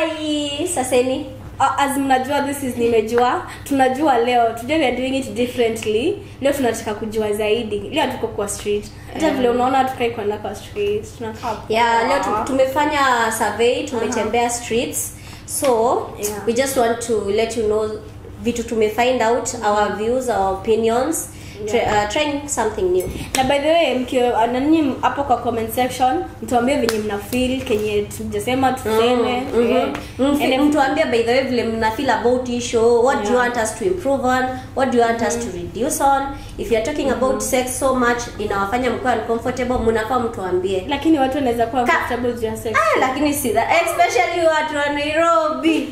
Hi, saseni. As mnajua this is nimejua, tunajua leo, today we are doing it differently. Leo tunataka kujua zaidi. Leo tuko kwa street. Hata vile unaona tukai kwenda kwa street. Tunakaa. Yeah, leo tumefanya survey, tumetembea streets. So, we just want to let you know vitu tumefind out, our views, our opinions. Trying something new. Na by the way, mkio nani hapo kwa comment section mtuambie venye mna feel kenye tujasema tuseme. Mtuambie by the way vile mna feel about this show. What do you want us to improve on? What do you want us to reduce on? If you are talking about sex so much inawafanya mkuwa uncomfortable, mnafaa mtuambie. Lakini watu wanaweza kuwa comfortable juu ya sex. Lakini si that, especially watu wa Nairobi.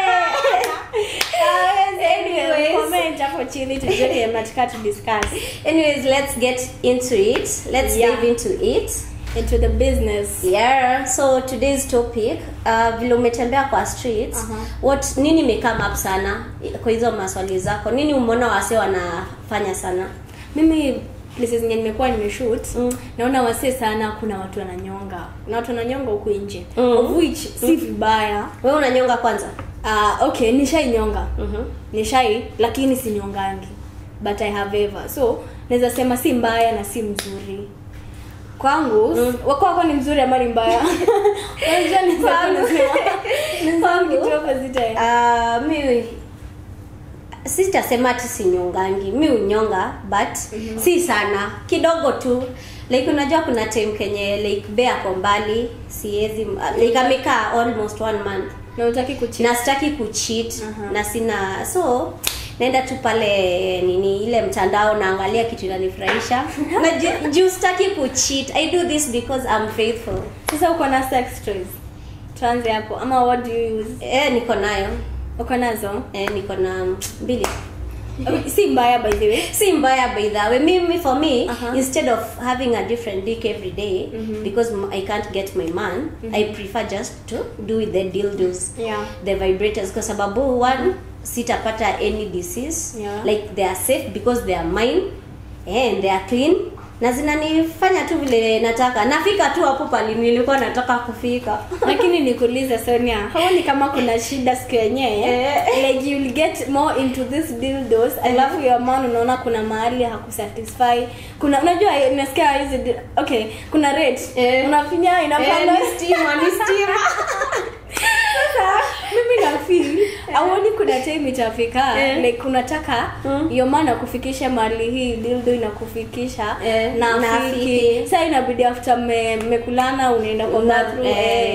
Anyways, comment hapo chini tujue mnataka to discuss. Anyways, let's get into it. Let's dive into it. Into the business. Yeah. So today's topic, vile umetembea kwa streets, what nini make up sana kwa hizo maswali zako? Nini umeona wase wanafanya sana? Mimi places zenye nimekuwa nimeshoot, naona wase sana kuna watu wananyonga. Na watu wananyonga huko nje. Of which si vibaya. Wewe unanyonga kwanza? Okay, nishainyonga. Nishai lakini sinyongangi. But I have ever. So, naweza sema si mbaya na si mzuri. Kwangu, wako ni mzuri ama ni mbaya? Unajua ni kwangu kitu opposite. Mimi sitasema ati sinyongangi. Mimi unyonga but si sana. Kidogo tu. Like unajua kuna time kenye like bea kwa mbali, siwezi like amekaa almost 1 month. Na utaki kucheat. Na sitaki kucheat na sina so naenda tu pale nini ile mtandao naangalia kitu inanifurahisha. Na juu sitaki kucheat. I do this because I'm faithful. Sasa uko na sex toys? Tuanze hapo. Ama what do you use? Niko nayo. Uko nazo? Niko na 2. Si mbaya by the way. Si mbaya by the way. Mimi for me instead of having a different dick every day because I can't get my man, I prefer just to do with the dildos. Yeah. The vibrators kwa sababu one sitapata any disease. Like they are safe because they are mine and they are clean. Na zinanifanya tu vile nataka. Nafika tu hapo pale nilikuwa nataka kufika. Lakini nikuulize Sonia, haoni kama kuna shida siku yenyewe? Like you will get more into this dildos. Alafu your man unaona kuna mahali hakusatisfy. Kuna unajua nasikia hizi okay, kuna rate. Unafinya inapanda steam. Mimi na feel awoni kuna time itafika like unataka your man akufikishe mahali hii dildo inakufikisha na afiki. Sasa inabidi after mekulana unaenda kwa bathroom.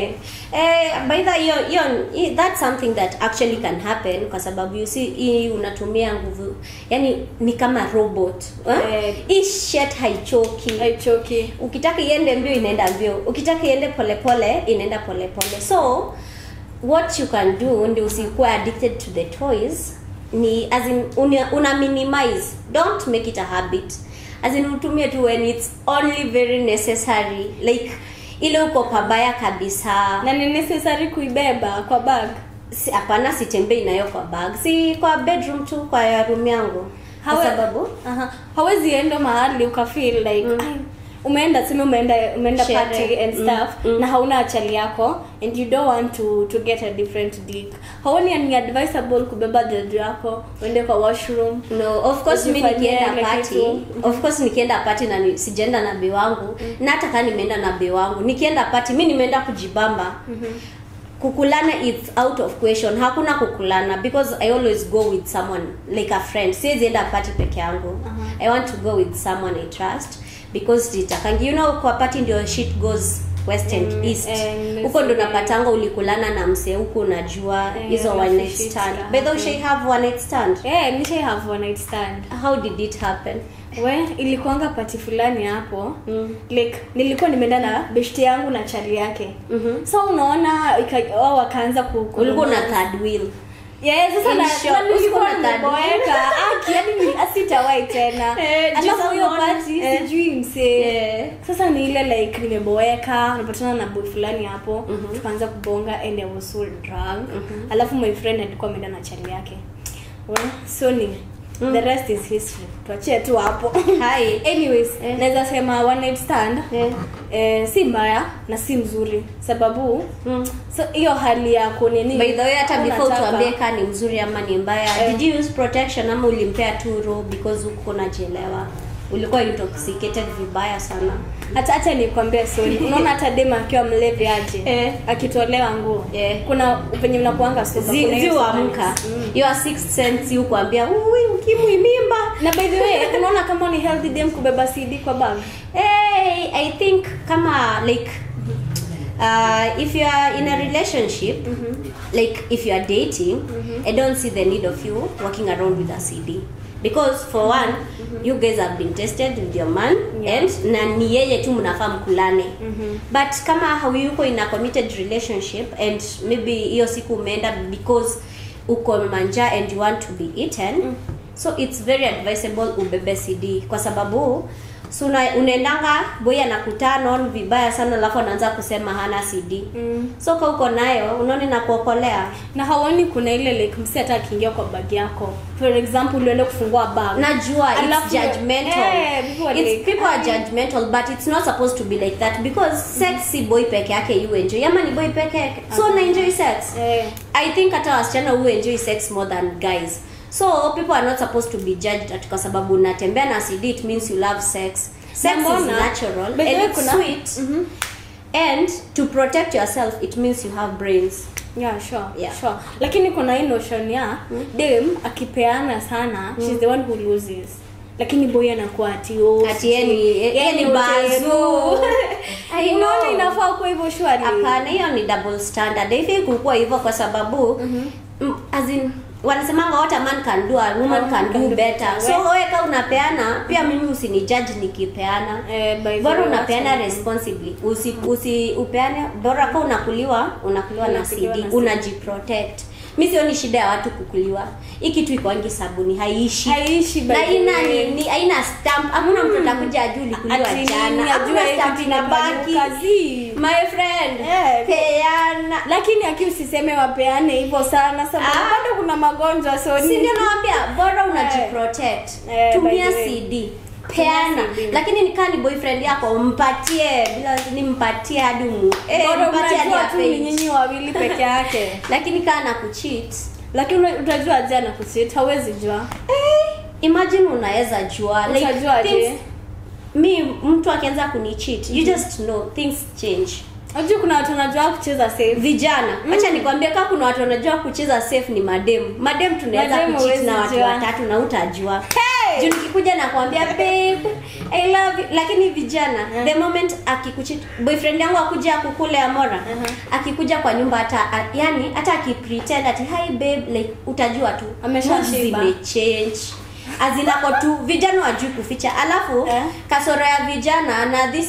By the that's something that actually can happen kwa sababu you see unatumia nguvu. Yani ni kama robot. Hii shit haichoki. Ukitaka iende mbio inaenda mbio. Ukitaka iende polepole inaenda polepole. So what you can do ndio usikuwa addicted to the toys ni as in una minimize, don't make it a habit, as in utumie tu when it's only very necessary, like ile uko pabaya kabisa. Na ni necessary kuibeba kwa bag? Hapana, sitembei nayo kwa bag, si kwa bedroom tu, kwa room yangu. Kwa sababu hawezi enda mahali ukafeel like umeenda party and stuff na hauna achali yako and you don't want to get a different dick. Haoni ni advisable kubeba dildo yako uende kwa washroom? No, of course mimi nikienda party, of course nikienda party na sijaenda na be wangu, na hata kama nimeenda na be wangu, nikienda party mimi nimeenda kujibamba. Kukulana it's out of question. Hakuna kukulana because I always go with someone like a friend. Siwezi enda party peke yangu. I want to go with someone I trust because you know kwa party ndio shit goes west and east. Huko ndo napatanga ulikulana na mse huko unajua hizo one night stand. By the way, she have one night stand. Nisha have one night stand. How did it happen? Ilikuanga party fulani hapo. Like nilikuwa nimeenda na beshte yangu na chali yake. So unaona wakaanza ulikuwa na third wheel. Sasa na nilikuwa nimeboeka. Yaani asitawahi tena. Alafu hiyo party sijui mse. Sasa ni ile like nimeboeka, napatana na boy fulani hapo, tukaanza kubonga and I was so drunk. Alafu my friend alikuwa ameenda na chali yake. So The rest is history. Tuachie tu hapo. Hai. Anyways, naweza sema one night stand si mbaya na si mzuri sababu so hiyo hali yako nini. By the way, hata before tuambie kama ni mzuri ama ni mbaya, did you use protection ama ulimpea tu raw because uko na jelewa? Ulikuwa intoxicated vibaya sana. Hata nikwambia sorry. Unaona hata dema akiwa mlevi aje akitolewa nguo. Kuna penye mnakuanga soba ziamka. Your sixth sense ukwambia ukimwi mimba. Na by the way, unaona kama ni healthy dem kubeba CD kwa bag? I think kama like if you are in a relationship, like if you are dating, I don't see the need of you walking around with a CD. Because for one, you guys have been tested with your man and na ni yeye tu mnafaa mkulane. But kama hauyuko in a committed relationship and maybe hiyo siku umeenda because uko manja and you want to be eaten, so it's very advisable ubebe CD kwa sababu so unaendanga boy anakutana on vibaya sana alafu anaanza kusema hana CD. So kwa uko nayo unaona na kuokolea. Na haoni kuna ile like msi hata akiingia kwa bag yako. For example, uende kufungua bag. Najua it's judgmental. People are judgmental but it's not supposed to be like that because sex si boy peke yake you enjoy. Ama ni boy peke yake. So na enjoy sex. I think hata wasichana who enjoy sex more than guys. So people are not supposed to be judged at kwa sababu unatembea na CD, it means you love sex. Sex is natural and it's sweet. And to protect yourself, it means you have brains. Yeah, sure. Lakini kuna hii notion ya dem akipeana sana, she's the one who loses. Lakini boy anakuwa ati yani bazu. Unaona inafaa kwa hivyo shwari. Hapana, hiyo ni double standard. Hivi kukua hivyo kwa sababu as in wanasemanga what a man can do a woman can do better. So wewe kama unapeana pia mimi usinijudge nikipeana. Bora unapeana responsibly. Upeane bora kama unakuliwa na CD, unajiprotect. Mimi sioni shida ya watu kukuliwa. Hiki kitu iko angi sabuni haiishi. Na ina nini? Haina stamp. Hamna mtu atakuja ajue ulikuliwa jana. Hakuna stamp inabaki. My friend. Peana. Lakini usiseme wapeane hivyo sana sababu bado kuna magonjwa so si ndio naambia bora unajiprotect. Tumia CD. Peana. Lakini nikaa ni boyfriend yako mpatie bila nimpatie hadi mpatie hadi nyinyi wawili peke yake. Lakini kana kucheat. Lakini utajua aje na kucheat? Hawezi jua. Imagine unaweza jua. Utajua aje? Mtu akianza kunicheat, you just know things change. Unajua kuna watu wanajua kucheza safe. Vijana. Acha nikwambie kama kuna watu wanajua kucheza safe ni madem. Madem tunaweza kucheat na watu watatu na utajua. Juu nikikuja na kuambia babe I love you, lakini vijana the moment akikucheat boyfriend yangu akuja kukule Amora akikuja kwa nyumba hata akipretend ati hi babe like utajua tu ameshashiba change azinako tu vijana wajui kuficha alafu kasoro ya vijana na this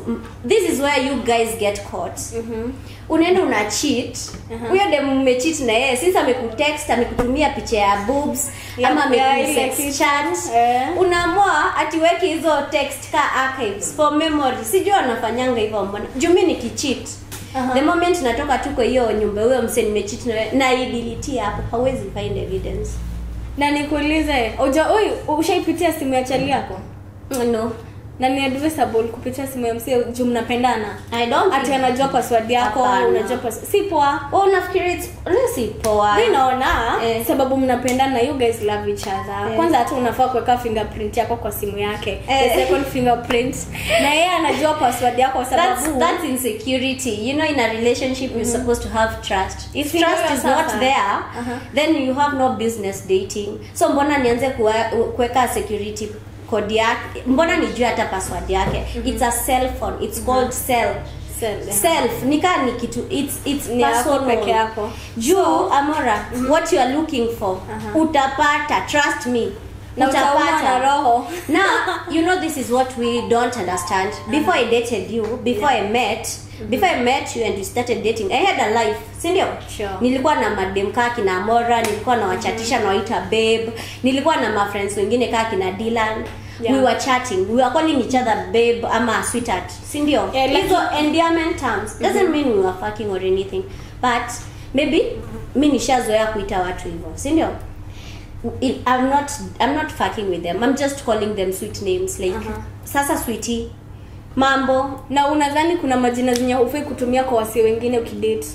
is where you guys get caught. Unaenda una cheat huyo dem umecheat na yeye since amekutext amekutumia picha ya boobs ama amekusex chat unaamua atiweke hizo text ka archives for memory. Sijui anafanyanga hivyo mbona juu mimi nikicheat the moment natoka tuko hiyo nyumba huyo mse nimecheat na delete hapo hawezi find evidence. Na nikuulize, ushaipitia simu ya chali yako? No. Na ni advisable kupitia simu ya msee juu mnapendana? I don't. Ati anajua password yako, unajua password. Si poa. Unafikiri si poa? Mimi naona sababu mnapendana, you guys love each other. Kwanza hata unafaa kuweka fingerprint yako kwa simu yake. The second fingerprint. Na yeye anajua password yako sababu that's insecurity. You know, in a relationship you're supposed to have trust. If trust is not there, then you have no business dating. So mbona nianze kuweka security code yake? Mbona nijue hata password yake? It's a cell phone. It's called self. Nika ni kitu it's personal peke yako. Juu Amora, what you are looking for utapata, trust me. Na utapata roho. Now, you know this is what we don't understand. Before I dated you, before I met you and we started dating, I had a life. Sindio? Sure. Nilikuwa na madem kaa kina Amora, nilikuwa na wachatisha na waita babe, nilikuwa na my friends wengine kaa kina Dylan. We were chatting. We were calling each other babe ama sweetheart. Sindio? Hizo endearment terms doesn't mean we were fucking or anything. But maybe mimi nishazoea kuita watu hivyo. Sindio? I'm not fucking with them. I'm just calling them sweet names like sasa sweetie mambo. Na unadhani kuna majina zenye hufai kutumia kwa wasi wengine ukidate?